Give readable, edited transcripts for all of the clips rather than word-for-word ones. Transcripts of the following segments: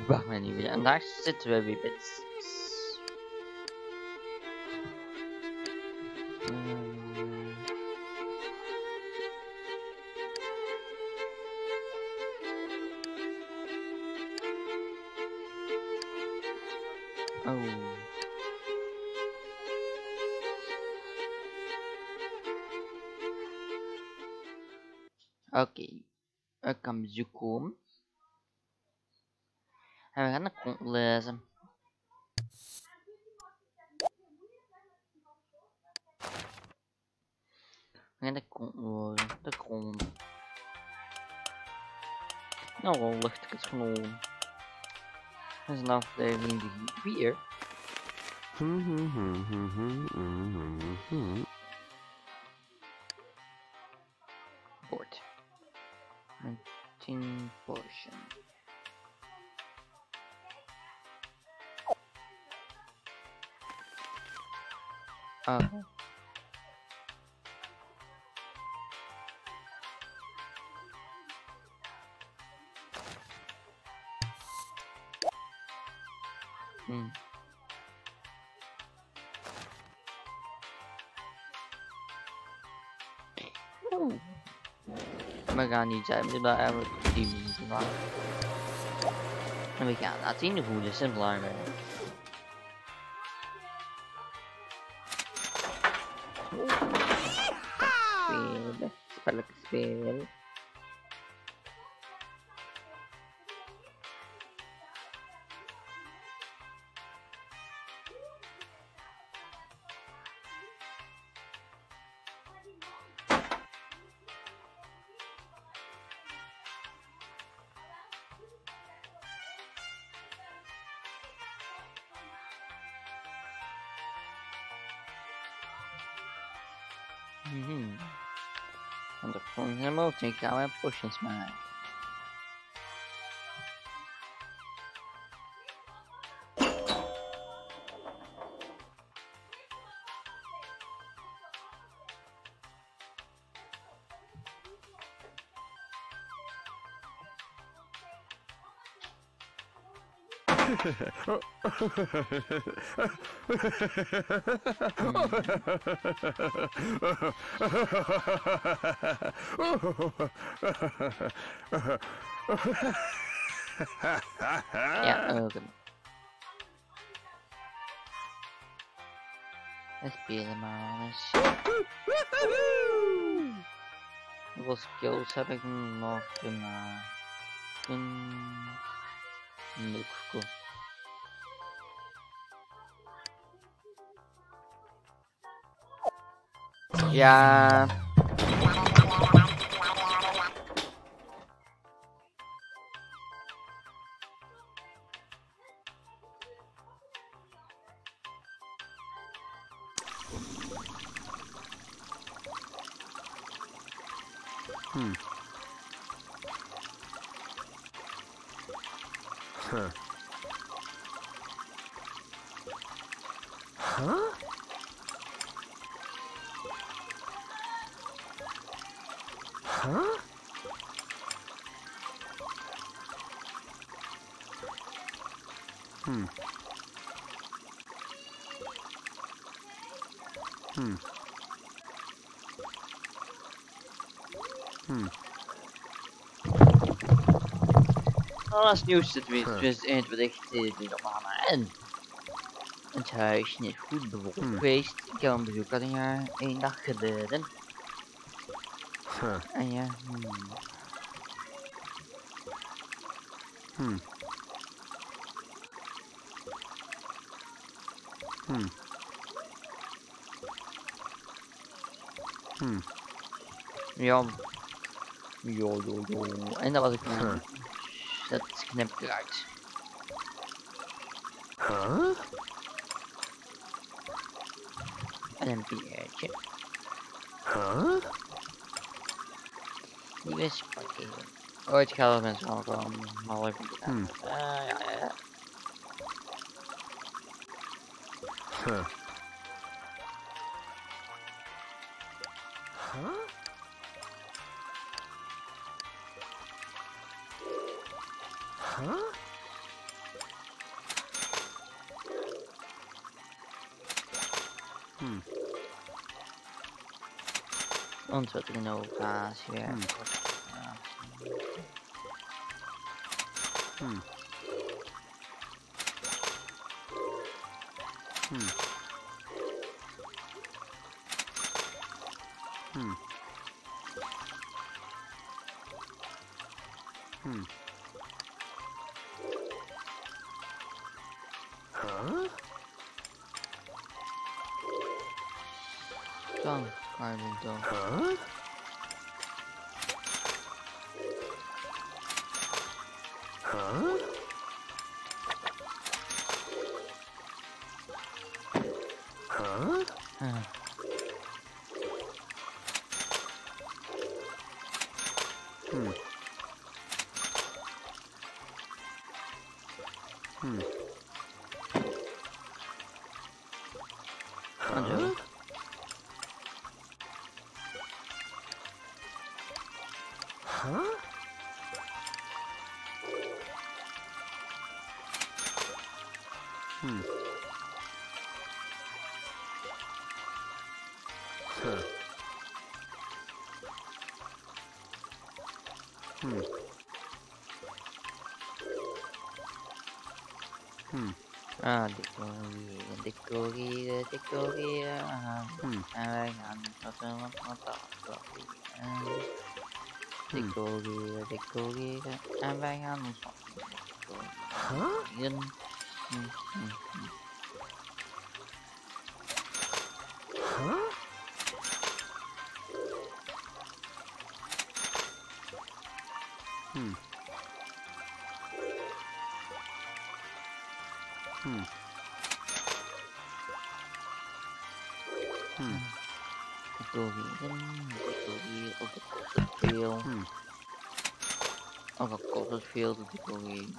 Wacht maar niet. En daar zitten we weer met. Oh. Oké, ik kan bezoek komen. En we gaan de kont lezen. We gaan de kont lezen. De kont. Nou, wel luchtig genomen. Dat is een aflevering die 4. Bord. Een 10 portion. Oh. We gaan niet zijn, we moeten eigenlijk 10 minuten lang. En we gaan laten zien hoe dit is belangrijk. Spelen, spelletjes spelen. Want de volgende helemaal ik gaan we potions maken. Ja, oké. We spelen maar eens. Hoeveel skills heb ik nog gemaakt? Leuk. Ja. Huh? Huh? Huh? Hmm. Hmm. Hmm. Als nieuws zit weer 2021 op Mama en het huis is goed bewoond geweest. Ik heb een bezoek gehad een jaar, 1 dag geleden. En ja, ja, en dat was ik dat knip ik eruit. Huh? En een biertje. Huh? Nieuwe sportgeven. Ooit gaat er mensen wel komen, maar leuk om te gaan. Ja. Huh? Huh? Huh? Want wat innovatie werkt. Ja. Huh? Dan kan je het doen. Huh? Huh? Huh? Huh? Huh? Ah, decoreren. En wij gaan wat decoreren. En wij gaan ons decoreren. Huh? Decoreren. Ook dat kost het veel. Ook al kost het veel te decoreren.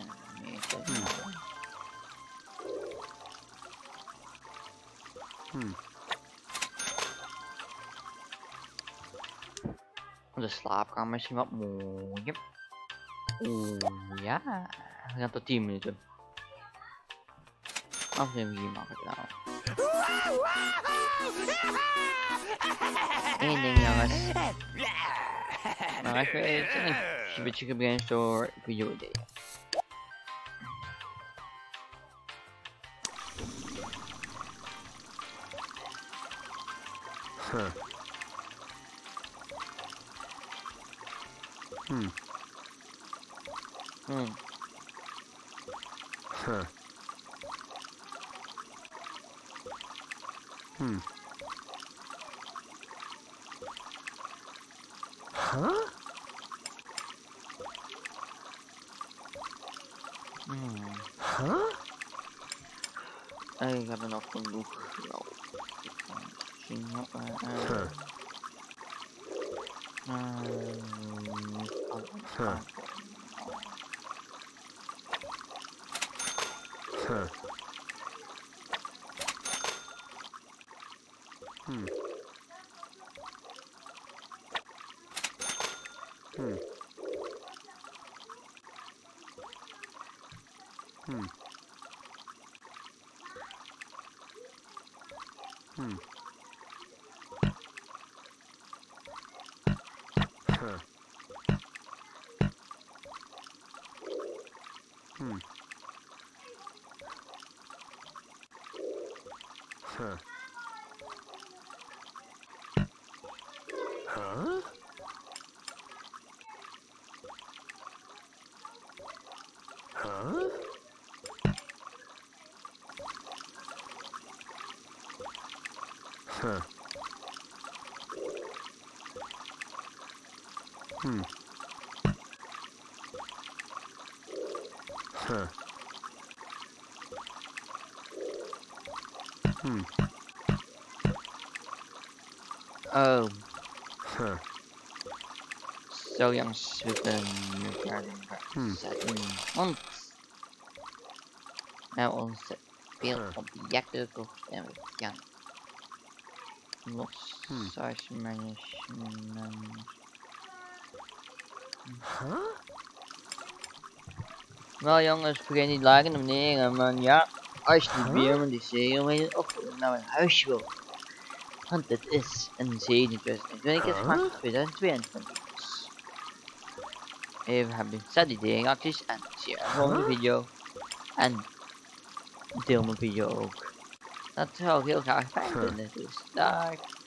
De slaapkamer is wat mooi. Oeh ja, we gaan tot 10 minuten. Afnemen hier mag het nou. Eén ding jongens. Maar even een beetje gebrainstormd door video ideeën. Huh? Huh? Ik heb er nog genoeg. Huh? Huh? Huh. Huh. Oh, Huh. zo jongens, we kunnen elkaar zetten. Want nou onze veel objecten gekocht en we gaan los size management. Huh? Nou jongens, vergeet niet liken en abonneren, man. Ja. Als je niet weer met die zeemeiden op naar mijn huisje wil. Want het is een zee in 2020, het gemaakt in 2022. Even hebben zet die reacties en zie je de volgende video. En deel mijn video ook. Dat zou ik heel graag fijn vinden. Dus daar.